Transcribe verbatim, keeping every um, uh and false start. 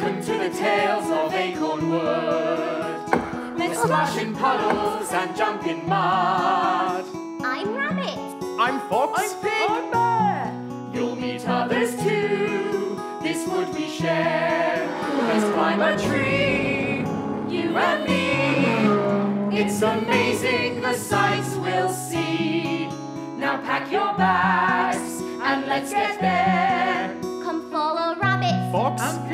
Welcome to the tales of Acorn Wood. Let's splash in puddles and jump in mud. I'm Rabbit. I'm Fox. I'm Pig. I'm Bear. You'll meet others too. This wood we share. Let's climb a tree, you and me. It's amazing the sights we'll see. Now pack your bags and let's get there. Come follow Rabbit Fox. And